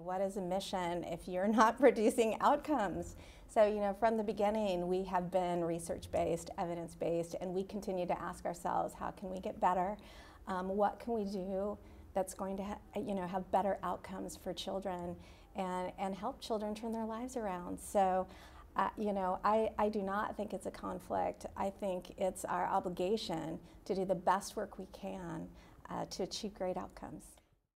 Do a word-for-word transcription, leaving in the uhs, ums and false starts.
what is a mission if you're not producing outcomes? So, you know, from the beginning, we have been research-based, evidence-based, and we continue to ask ourselves, how can we get better? Um, what can we do that's going to, ha you know, have better outcomes for children and, and help children turn their lives around? So, uh, you know, I, I do not think it's a conflict. I think it's our obligation to do the best work we can uh, to achieve great outcomes.